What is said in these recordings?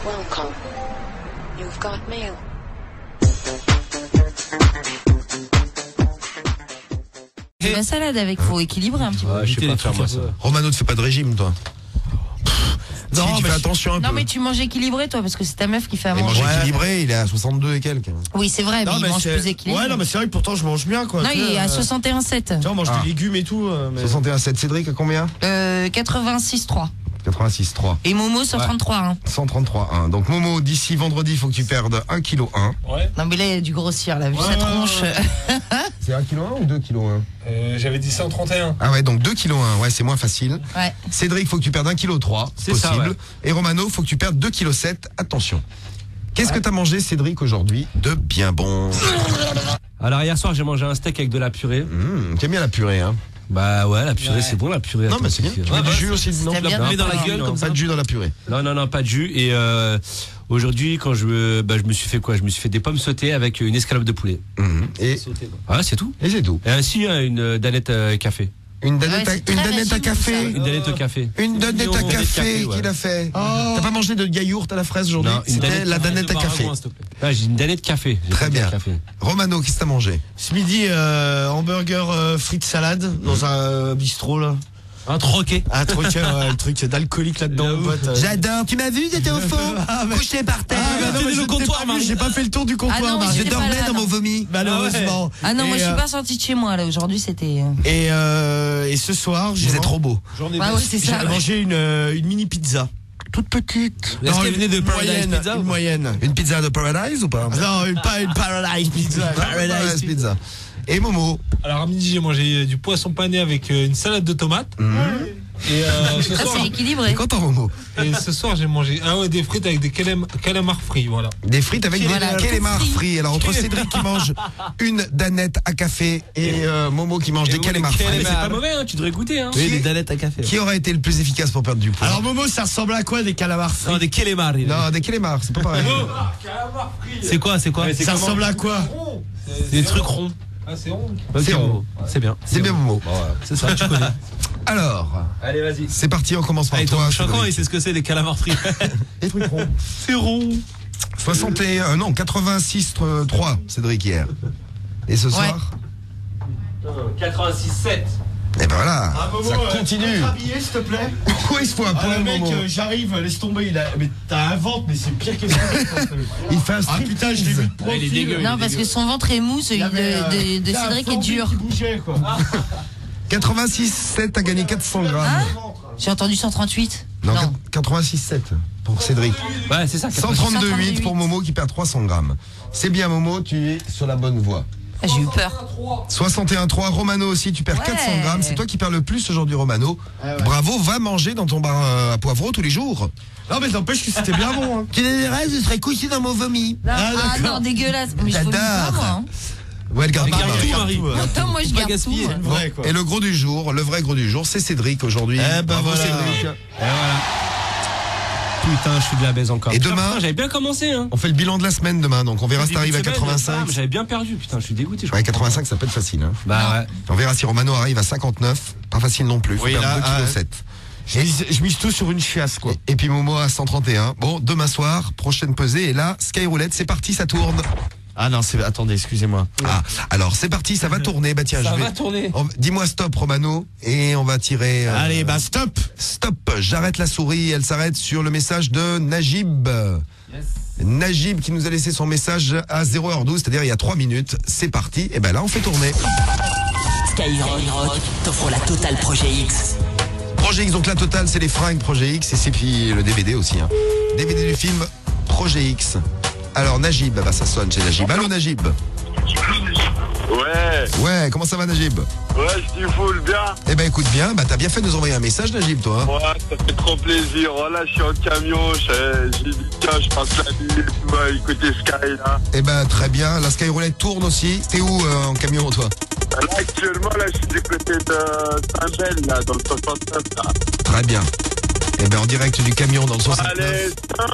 Welcome. You've got mail. La salade avec, faut équilibrer un petit peu. Je sais pas faire moi ça. Romano, tu fais pas de régime, toi? Non, si, tu mais fais attention un peu. Non mais tu manges équilibré toi parce que c'est ta meuf qui fait à Il mange manger. équilibré, il est à 62 et quelques. Oui c'est vrai, mais il mange plus équilibré. Ouais, non, mais c'est vrai que pourtant je mange bien, quoi. Non, Tu il sais, est à 61,7. Tu vois, on mange des légumes et tout. Mais... 61,7. Cédric, à combien? 86,3. 86,3. Et Momo 133. Hein. 133,1. Donc Momo, d'ici vendredi, il faut que tu perdes 1,1 kg. Ouais. Non mais là il a dû grossir, là, vu sa tronche. C'est 1,1 kg ou 2,1 kg? J'avais dit 131. Ah ouais, donc 2,1 kg. Ouais, c'est moins facile. Ouais. Cédric, il faut que tu perdes 1,3 kg. C'est possible. ça, ouais. Et Romano, il faut que tu perdes 2,7 kg. Attention. Qu'est-ce que t'as mangé, Cédric, aujourd'hui de bien bon? Alors hier soir j'ai mangé un steak avec de la purée. T'aimes bien la purée, hein? Bah ouais, la purée c'est bon, la purée. Non, mais c'est bien. Tu mets du jus aussi, non? C'était bien. Mets dans la gueule comme ça. Pas de jus dans la purée. Non, pas de jus. Et aujourd'hui quand je me suis fait quoi? Je me suis fait des pommes sautées avec une escalope de poulet. Et C'est tout. c'est tout. Et ainsi une danette café. Une danette, Ouais, c'est très à régime, café. ça. Une danette au café. Une danette à Une danette café ouais. qu'il a fait. T'as pas mangé de yaourt à la fraise aujourd'hui? Non, une C'était danette la café danette à café. Ah, j'ai une danette café. J'ai Très pas dit bien. café. Romano, qu'est-ce que t'as mangé? Ce midi, hamburger frites salade dans un bistrot, là. Un troquet. Un truc, le truc d'alcoolique là-dedans, mon pote. J'adore. Tu m'as vu, j'étais au fond. Couché par terre. Le comptoir, j'ai pas fait le tour du comptoir, Ah non, Marie. Je j'étais pas dormais là, dans non. mon vomi. Malheureusement. Ah non, moi Et, je suis pas sortie de chez moi là, aujourd'hui c'était... Et ce soir, Vous êtes trop beau. Ah ouais c'est ça. j'ai mangé une mini pizza. Toute petite. Est-ce qu'elle une venait de Paradise moyenne, Pizza une moyenne. Une pizza de Paradise ou pas? Non, pas une Paradise Pizza. Paradise Pizza. Et Momo? Alors à midi j'ai mangé du poisson pané avec une salade de tomates. Et ce Ah soir, c'est équilibré. Content, Momo. j'ai mangé des frites avec des calamars frits, voilà. Des frites avec Voilà, des calamars tout frit. frits. Alors entre Cédric qui mange une danette à café et Momo qui mange des calamars Mais frits. c'est pas mauvais, hein, tu devrais goûter. Hein. Oui, des danettes à café. Qui aurait été le plus efficace pour perdre du poids? Alors Momo, ça ressemble à quoi des calamars frits? Non, des calamars. Non, des calamars, c'est pas pareil. C'est quoi? Ça ressemble à quoi? Des trucs ronds. Ah c'est rond. C'est rond. C'est bien. C'est bien, Momo. C'est ça, tu connais. Alors, Allez, vas-y. c'est parti, on commence par Allez, toi. ton chacun, Cédric. il sait ce que c'est des calamars frits. Des trucs ronds. C'est rond. 86,3, Cédric, hier. Et ce soir? 86,7. Et ben voilà, ça continue. Habillé, s'il te plaît. Pourquoi il se faut un Ah, point, le mec, Momo? j'arrive, laisse tomber. Mais t'as un ventre, mais c'est pire que ça. Il fait un Ah putain, je l'ai vu de profil. il est dégueu. Non parce que son ventre est mou, celui de Cédric est dur. Qui bougeait, quoi. 86,7 a gagné 400 grammes. J'ai entendu 138. Non, 86,7 pour Cédric. Ouais, c'est ça. 132,8 pour Momo qui perd 300 grammes. C'est bien, Momo, tu es sur la bonne voie. Ah, j'ai eu peur. 61,3. Romano aussi, tu perds Ouais. 400 grammes. C'est toi qui perds le plus aujourd'hui, Romano. Ah ouais. Bravo, va manger dans ton bar à poivreau tous les jours. Non, mais n'empêche que c'était bien bon. Hein. Tu les dirais, je serais couché dans mon vomi. Ah d'accord. non, dégueulasse. Mais je vomis pas J'adore. moi. Hein. Ouais, le garde Regarde Marie. tout, Marie. Non, moi je Pas garde tout. gaspiller. Moi. Vrai, quoi. Et le gros du jour, le vrai gros du jour, c'est Cédric aujourd'hui. Eh ben Bravo, voilà. Cédric. Putain, je suis de la baise encore. Et Putain, demain- putain, j'avais bien commencé, hein. On fait le bilan de la semaine demain, donc on verra si Début t'arrives de à semaine, 85. J'avais bien perdu, putain, je suis dégoûté. Ouais, 85, ça peut être facile. Hein. Bah ouais. On verra si Romano arrive à 59. Pas facile non plus. Faut Oui, perdre là, 2,7 kg. Je mise tout sur une chiasse, quoi. Et puis Momo à 131. Bon, demain soir, prochaine pesée. Et là, Skyroulette, c'est parti, ça tourne. Ah non, attendez, excusez-moi. Ah, alors c'est parti, ça va tourner. Bah tiens, Ça je vais. va tourner. Dis-moi stop, Romano, et on va tirer. Allez, bah stop. Stop. J'arrête la souris. Elle s'arrête sur le message de Najib. Najib qui nous a laissé son message à 0h12, c'est-à-dire il y a 3 minutes. C'est parti. Et ben là, on fait tourner. Skyrock t'offre la totale Projet X. Projet X, donc la totale, c'est les fringues Projet X et c'est puis le DVD aussi. Hein. DVD du film Projet X. Alors Najib, bah ça sonne chez Najib. Allô Najib. Ouais, Ouais, comment ça va Najib? ouais, je dis full bien. Eh ben écoute bien, bah t'as bien fait de nous envoyer un message Najib toi. Hein. Ouais, ça fait trop plaisir. Voilà, je suis en camion, j'ai dit tiens, je passe la nuit, tu vas écouter Sky là. Eh ben très bien, la Skyroulette tourne aussi. T'es où en camion toi? Là, actuellement, là, je suis du côté de Saint-Bel, là, dans le 69, là. Très bien. Eh ben en direct du camion dans le 69. Allez, stop,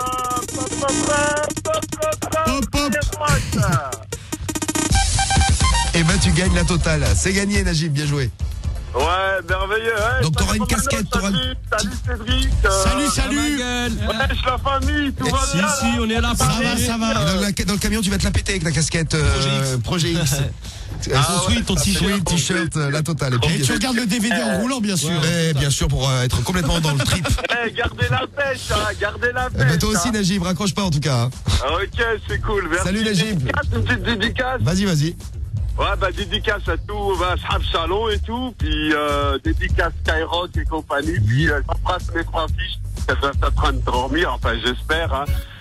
c'est moi, ça. Eh ben tu gagnes la totale. C'est gagné Najib, bien joué. Ouais, merveilleux. Ouais, Donc, t'auras une casquette, Salut Cédric. Salut. Wesh, la famille, tout va bien. Si, on est là. Ça va. Dans le camion, tu vas te la péter avec ta casquette Projet X. ton t-shirt. T-shirt, la totale. Et Et puis, tu regardes le DVD en roulant, bien sûr. bien sûr, pour être complètement dans le trip. Gardez la pêche, gardez la pêche. Mais toi aussi, Najib, raccroche pas en tout cas. Ok, c'est cool. Merci. Salut, Najib. Une petite dédicace. Vas-y. Ouais, dédicace à tout, Ashab Salon et tout. Puis dédicace Skyrock et compagnie. Puis j'embrasse mes trois fiches. Elles sont en train de dormir, enfin j'espère. Hein.